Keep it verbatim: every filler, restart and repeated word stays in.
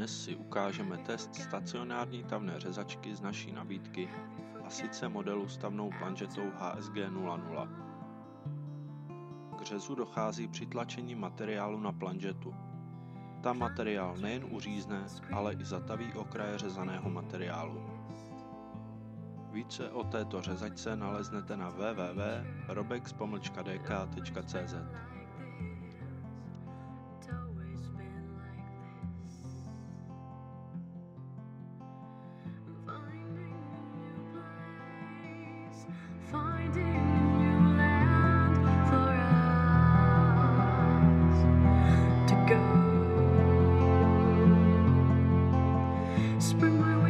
Dnes si ukážeme test stacionární tavné řezačky z naší nabídky, a sice modelu s tavnou planžetou H S G nula nula. K řezu dochází při tlačení materiálu na planžetu. Tam materiál nejen uřízne, ale i zataví okraje řezaného materiálu. Více o této řezačce naleznete na w w w tečka robex pomlčka d k tečka c z. Finding new land for us to go. Spring my